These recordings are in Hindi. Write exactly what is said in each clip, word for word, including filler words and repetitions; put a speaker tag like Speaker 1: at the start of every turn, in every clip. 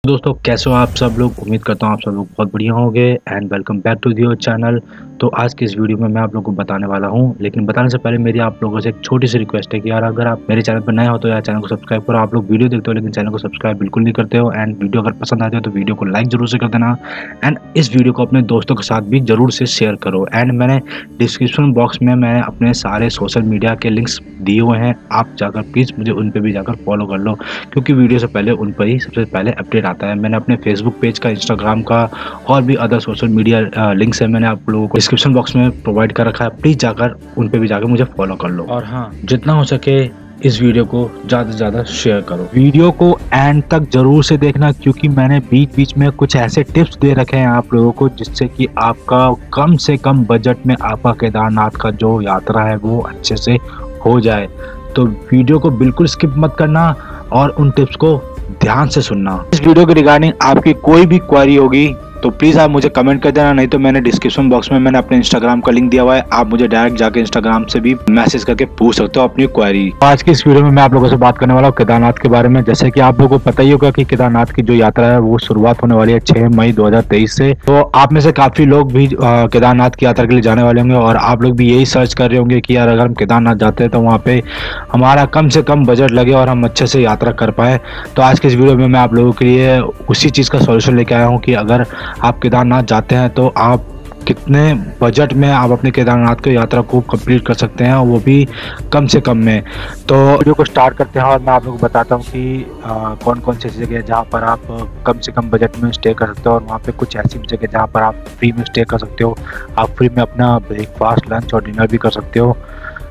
Speaker 1: दोस्तों कैसे हो आप सब लोग। उम्मीद करता हूँ आप सब लोग बहुत बढ़िया होंगे and welcome back to their channel. तो आज की इस वीडियो में मैं आप लोगों को बताने वाला हूँ, लेकिन बताने से पहले मेरी आप लोगों से एक छोटी सी रिक्वेस्ट है कि यार अगर आप मेरे चैनल पर नए हो तो यार चैनल को सब्सक्राइब करो। आप लोग वीडियो देखते हो लेकिन चैनल को सब्सक्राइब बिल्कुल नहीं करते हो। एंड वीडियो अगर पसंद आती है तो वीडियो को लाइक जरूर से कर देना एंड इस वीडियो को अपने दोस्तों के साथ भी जरूर से शेयर करो। एंड मैंने डिस्क्रिप्शन बॉक्स में मैंने अपने सारे सोशल मीडिया के लिंक्स दिए हुए हैं, आप जाकर प्लीज़ मुझे उन पर भी जाकर फॉलो कर लो, क्योंकि वीडियो से पहले उन पर ही सबसे पहले अपडेट आता है। मैंने अपने फेसबुक पेज का, इंस्टाग्राम का और भी अदर सोशल मीडिया लिंक्स है मैंने आप लोगों को डिस्क्रिप्शन बॉक्स में प्रोवाइड कर रखा है, प्लीज़ जाकर उन पे भी जाकर मुझे फॉलो कर लो। और हाँ, जितना हो सके इस वीडियो को ज़्यादा से ज़्यादा शेयर करो। वीडियो को एंड तक जरूर से देखना, क्योंकि मैंने बीच बीच में कुछ ऐसे टिप्स दे रखे हैं आप लोगों को जिससे कि आपका कम से कम बजट में आपका केदारनाथ का जो यात्रा है वो अच्छे से हो जाए। तो वीडियो को बिल्कुल स्किप मत करना और उन टिप्स को ध्यान से सुनना। इस वीडियो के रिगार्डिंग आपकी कोई भी क्वेरी होगी तो प्लीज़ आप मुझे कमेंट कर देना, नहीं तो मैंने डिस्क्रिप्शन बॉक्स में मैंने अपने इंस्टाग्राम का लिंक दिया हुआ है, आप मुझे डायरेक्ट जाके इंस्टाग्राम से भी मैसेज करके पूछ सकते हो अपनी क्वेरी। आज की इस वीडियो में मैं आप लोगों से बात करने वाला हूँ केदारनाथ के बारे में। जैसे कि आप लोगों को पता ही होगा कि केदारनाथ की जो यात्रा है वो शुरुआत होने वाली है छह मई दो हजार तेईस से। तो आप में से काफी लोग भी केदारनाथ की यात्रा के लिए जाने वाले होंगे और आप लोग भी यही सर्च कर रहे होंगे कि यार अगर हम केदारनाथ जाते हैं तो वहाँ पे हमारा कम से कम बजट लगे और हम अच्छे से यात्रा कर पाए। तो आज के इस वीडियो में मैं आप लोगों के लिए उसी चीज़ का सॉल्यूशन लेके आया हूँ कि अगर आप केदारनाथ जाते हैं तो आप कितने बजट में आप अपने केदारनाथ की यात्रा को कंप्लीट कर सकते हैं, वो भी कम से कम में। तो वीडियो को स्टार्ट करते हैं और मैं आप लोगों को बताता हूँ कि आ, कौन कौन सी जगह है जहाँ पर आप कम से कम बजट में स्टे कर सकते हो, और वहाँ पे कुछ ऐसी भी जगह जहाँ पर आप फ्री में स्टे कर सकते हो। आप फ्री में अपना ब्रेकफास्ट, लंच और डिनर भी कर सकते हो।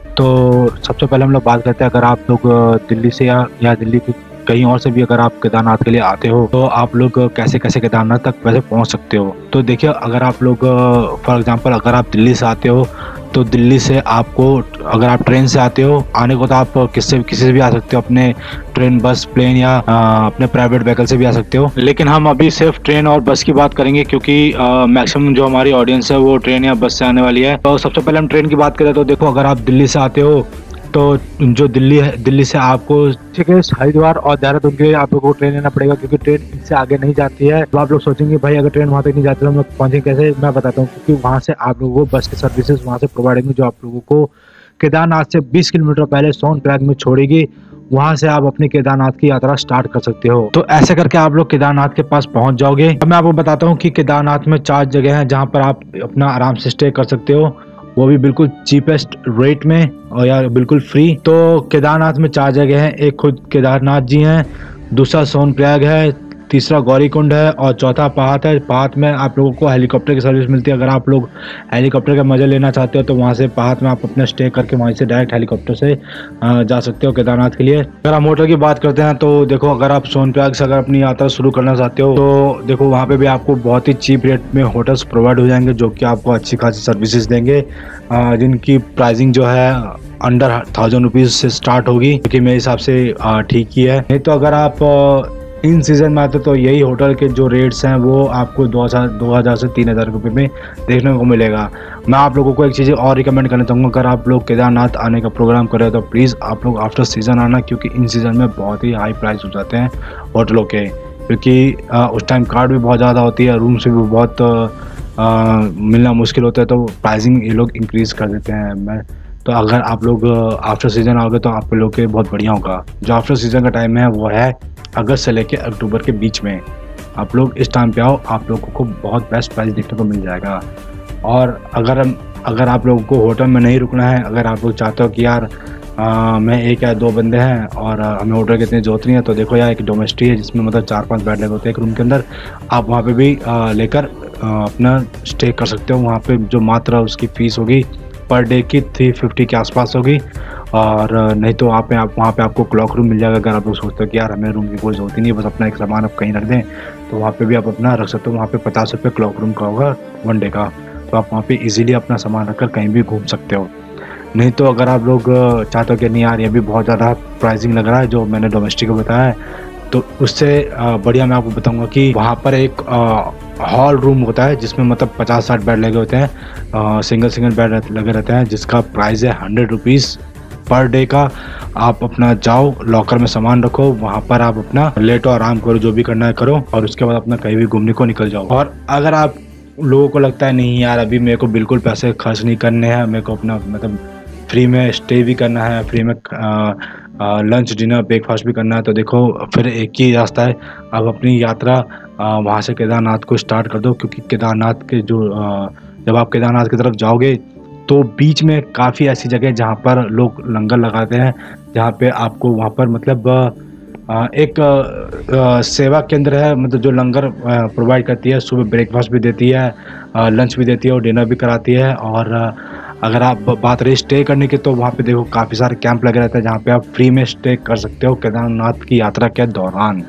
Speaker 1: तो सबसे पहले हम लोग बात करते हैं, अगर आप लोग दिल्ली से या, या दिल्ली की कहीं और से भी अगर आप केदारनाथ के लिए आते हो तो आप लोग कैसे कैसे केदारनाथ तक वैसे पहुंच सकते हो। तो देखिए, अगर आप लोग फॉर एग्जांपल अगर आप दिल्ली से आते हो तो दिल्ली से आपको, अगर आप ट्रेन से आते हो आने को, तो आप किससे किसी से भी आ सकते हो, अपने ट्रेन, बस, प्लेन या आ, अपने प्राइवेट व्हीकल से भी आ सकते हो। लेकिन हम अभी सिर्फ ट्रेन और बस की बात करेंगे, क्योंकि मैक्सिमम जो हमारी ऑडियंस है वो ट्रेन या बस से आने वाली है। तो सबसे पहले हम ट्रेन की बात करें तो देखो, अगर आप दिल्ली से आते हो तो जो दिल्ली है, दिल्ली से आपको ठीक है हरिद्वार और देहरादून के लिए आप लोगों को ट्रेन लेना पड़ेगा, क्योंकि ट्रेन इससे आगे नहीं जाती है। तो आप लोग सोचेंगे भाई अगर ट्रेन वहाँ तक नहीं जाती तो हम लोग पहुँचेंगे कैसे। मैं बताता हूँ, क्योंकि वहाँ से आप लोगों को बस की सर्विसेज वहाँ से प्रोवाइड होंगी, जो आप लोगों को केदारनाथ से बीस किलोमीटर पहले सोनप्रयाग में छोड़ेगी। वहां से आप अपनी केदारनाथ की यात्रा स्टार्ट कर सकते हो। तो ऐसे करके आप लोग केदारनाथ के पास पहुंच जाओगे। अब मैं आपको बताता हूँ कि केदारनाथ में चार जगह हैं जहाँ पर आप अपना आराम से स्टे कर सकते हो, वो भी बिल्कुल चीपेस्ट रेट में और यार बिल्कुल फ्री। तो केदारनाथ में चार जगह हैं, एक खुद केदारनाथ जी हैं, दूसरा सोनप्रयाग है, तीसरा गौरीकुंड है और चौथा पहाड़ है। पहाड़ में आप लोगों को हेलीकॉप्टर की सर्विस मिलती है। अगर आप लोग हेलीकॉप्टर का मजा लेना चाहते हो तो वहाँ से पहाड़ में आप अपना स्टे करके वहीं से डायरेक्ट हेलीकॉप्टर से जा सकते हो केदारनाथ के लिए। अगर हम होटल की बात करते हैं तो देखो, अगर आप सोनप्रयाग से अगर अपनी यात्रा शुरू करना चाहते हो तो देखो वहाँ पे भी आपको बहुत ही चीप रेट में होटल्स प्रोवाइड हो जाएंगे, जो कि आपको अच्छी खासी सर्विसेज देंगे, जिनकी प्राइसिंग जो है अंडर थाउजेंड रुपीज़ से स्टार्ट होगी, क्योंकि मेरे हिसाब से ठीक ही है। नहीं तो अगर आप इन सीजन में आते तो यही होटल के जो रेट्स हैं वो आपको दो हज़ार दो हज़ार से तीन हज़ार रुपये में देखने को मिलेगा। मैं आप लोगों को एक चीज़ और रिकमेंड करना चाहूँगा, अगर आप लोग केदारनाथ आने का प्रोग्राम कर रहे हो तो प्लीज़ आप लोग आफ्टर सीज़न आना, क्योंकि इन सीज़न में बहुत ही हाई प्राइस हो जाते हैं होटलों के, क्योंकि उस टाइम कार्ड भी बहुत ज़्यादा होती है, रूम्स भी बहुत आ, मिलना मुश्किल होता है, तो प्राइसिंग ये लोग इंक्रीज़ कर देते हैं। मैं तो अगर आप लोग आफ्टर सीज़न आओगे तो आप लोग के बहुत बढ़िया होगा। जो आफ्टर सीज़न का टाइम है वो है अगस्त से लेके अक्टूबर के बीच में। आप लोग इस टाइम पे आओ, आप लोगों को बहुत बेस्ट प्राइस देखने को मिल जाएगा। और अगर अगर आप लोगों को होटल में नहीं रुकना है, अगर आप लोग चाहते हो कि यार आ, मैं एक या दो बंदे हैं और हमें होटल की इतनी जरूरत नहीं है, तो देखो यार एक डोमेस्ट्री है जिसमें मतलब चार पांच बेड लगे होते हैं एक रूम के अंदर, आप वहाँ पे भी आ, लेकर आ, अपना स्टे कर सकते हो। वहाँ पे जो मात्रा उसकी फ़ीस होगी पर डे की थ्री फिफ्टी के आसपास होगी। और नहीं तो आप आप वहाँ पे आपको क्लॉक रूम मिल जाएगा। अगर आप लोग सोचते हो कि यार हमें रूम की कोई ज़रूरत ही नहीं है, बस अपना एक सामान आप कहीं रख दें, तो वहाँ पे भी आप अपना रख सकते हो। वहाँ पे पचास रुपये क्लॉक रूम का होगा वन डे का, तो आप वहाँ पे इजीली अपना सामान रखकर कहीं भी घूम सकते हो। नहीं तो अगर आप लोग चाहते हो कि नहीं यार ये भी बहुत ज़्यादा प्राइसिंग लग रहा है जो मैंने डोमेस्टिक को बताया है, तो उससे बढ़िया मैं आपको बताऊँगा कि वहाँ पर एक हॉल रूम होता है जिसमें मतलब पचास साठ बेड लगे होते हैं, सिंगल सिंगल बेड लगे रहते हैं, जिसका प्राइस है हंड्रेड रुपीज़ पर डे का आप अपना जाओ, लॉकर में सामान रखो, वहाँ पर आप अपना लेटो, आराम करो, जो भी करना है करो, और उसके बाद अपना कहीं भी घूमने को निकल जाओ। और अगर आप लोगों को लगता है नहीं यार अभी मेरे को बिल्कुल पैसे खर्च नहीं करने हैं, मेरे को अपना मतलब फ्री में स्टे भी करना है, फ्री में लंच डिनर ब्रेकफास्ट भी करना है, तो देखो फिर एक ही रास्ता है, आप अपनी यात्रा वहाँ से केदारनाथ को स्टार्ट कर दो। क्योंकि केदारनाथ के जो आ, जब आप केदारनाथ की तरफ जाओगे तो बीच में काफ़ी ऐसी जगह जहाँ पर लोग लंगर लगाते हैं, जहाँ पे आपको वहाँ पर मतलब एक सेवा केंद्र है, मतलब जो लंगर प्रोवाइड करती है, सुबह ब्रेकफास्ट भी देती है, लंच भी देती है और डिनर भी कराती है। और अगर आप बात रही स्टे करने की, तो वहाँ पे देखो काफ़ी सारे कैंप लगे रहते हैं जहाँ पे आप फ्री में स्टे कर सकते हो केदारनाथ की यात्रा के दौरान।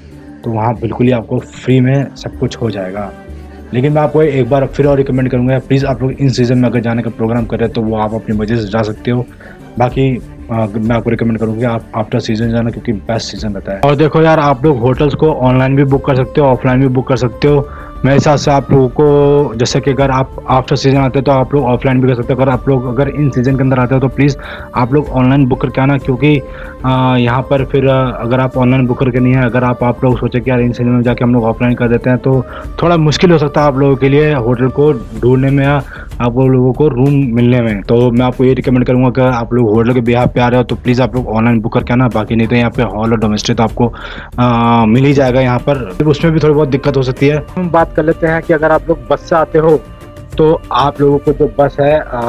Speaker 1: तो वहाँ बिल्कुल ही आपको फ्री में सब कुछ हो जाएगा। लेकिन मैं आपको एक बार फिर और रिकमेंड करूँगा, प्लीज़ आप लोग इन सीज़न में अगर जाने का प्रोग्राम कर रहे हैं तो वो आप अपनी मर्जी से जा सकते हो। बाकी आ, मैं आपको रिकमेंड करूँगी आप आफ्टर सीजन जाना, क्योंकि बेस्ट सीजन रहता है। और देखो यार, आप लोग होटल्स को ऑनलाइन भी बुक कर सकते हो, ऑफलाइन भी बुक कर सकते हो। मेरे हिसाब से आप लोगों को, जैसे कि अगर आप आफ्टर सीजन आते हो तो आप लोग ऑफलाइन भी कर सकते हो। अगर आप लोग अगर इन सीजन के अंदर आते हो तो प्लीज़ आप लोग ऑनलाइन बुक करके आना, क्योंकि यहाँ पर फिर अगर आप ऑनलाइन बुक करके नहीं है, अगर आप आप लोग सोचे कि यार इन सीजन में जाके हम लोग ऑफलाइन कर देते हैं, तो थोड़ा मुश्किल हो सकता है आप लोगों के लिए होटल को ढूंढने में या आप लोगों को रूम मिलने में। तो मैं आपको ये रिकमेंड करूँगा कि आप लोग होटल के बिहाफ पे आ रहे हो तो प्लीज़ आप लोग ऑनलाइन बुक करके आना। बाकी नहीं तो यहाँ पे हॉल और डोमेस्टिक तो आपको आ, मिल ही जाएगा यहाँ पर, उसमें भी थोड़ी बहुत दिक्कत हो सकती है। हम बात कर लेते हैं कि अगर आप लोग बस से आते हो तो आप लोगों को जो बस है आ,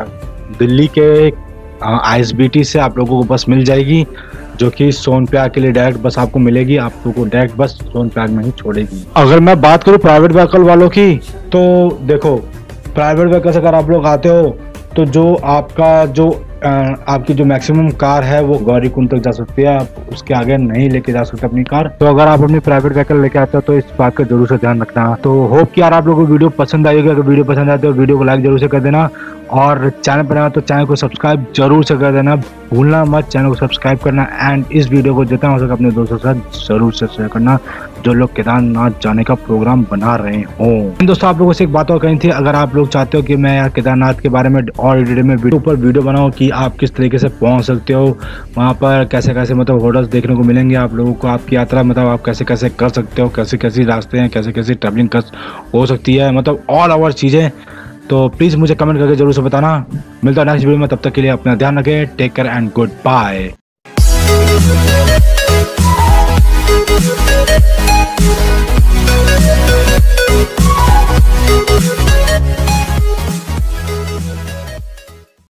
Speaker 1: दिल्ली के आई एस बी टी से आप लोगों को बस मिल जाएगी, जो कि सोनप्रयाग के लिए डायरेक्ट बस आपको मिलेगी। आप लोगों को डायरेक्ट बस सोनप्रयाग में ही छोड़ेगी। अगर मैं बात करूँ प्राइवेट व्हीकल वालों की, तो देखो प्राइवेट व्हीकल से अगर आप लोग आते हो तो जो आपका जो आपकी जो मैक्सिमम कार है वो गौरीकुंड तक जा सकती है, आप उसके आगे नहीं लेके जा सकते अपनी कार। तो अगर आप अपनी प्राइवेट व्हीकल लेके आते हो तो इस बात का जरूर से ध्यान रखना। तो होप कि यार आप लोगों को वीडियो पसंद आई होगी। अगर वीडियो पसंद आए तो वीडियो को लाइक जरूर से कर देना, और चैनल पर आए तो चैनल को सब्सक्राइब जरूर से कर देना, भूलना मत चैनल को सब्सक्राइब करना। एंड इस वीडियो को जितना हो सके अपने दोस्तों के साथ जरूर से शेयर करना जो लोग केदारनाथ जाने का प्रोग्राम बना रहे हों। दोस्तों आप लोगों से एक बात और कही थी, अगर आप लोग चाहते हो कि मैं यार केदारनाथ के बारे में और डिटेल में वीडियो पर वीडियो बनाऊं कि आप किस तरीके से पहुंच सकते हो वहां पर, कैसे कैसे मतलब होटल्स देखने को मिलेंगे आप लोगों को, आपकी यात्रा मतलब आप कैसे कैसे कर सकते हो, कैसे कैसे रास्ते हैं, कैसे कैसे ट्रैवलिंग कर हो सकती है, मतलब ऑल ओवर चीज़ें, तो प्लीज़ मुझे कमेंट करके जरूर से बताना। मिलता है नेक्स्ट वीडियो में, तब तक के लिए अपना ध्यान रखें। Take care and goodbye. We'll be right back.